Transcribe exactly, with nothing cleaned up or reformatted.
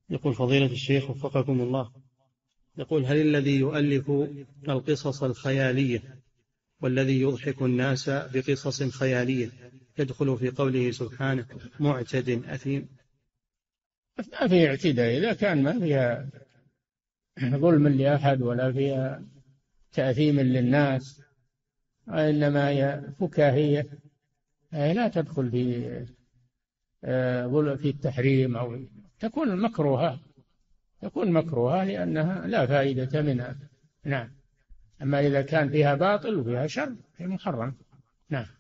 يقول فضيلة الشيخ وفقكم الله، يقول هل الذي يؤلف القصص الخيالية والذي يضحك الناس بقصص خيالية يدخل في قوله سبحانه معتد أثيم؟ ما في اعتداء إذا كان ما فيها ظلم لأحد ولا فيها تأثيم للناس، إنما هي فكاهية لا تدخل في في التحريم، أو تكون مكروهة تكون مكروهة لأنها لا فائدة منها. نعم. أما إذا كان فيها باطل وفيها شر فهي محرم. نعم.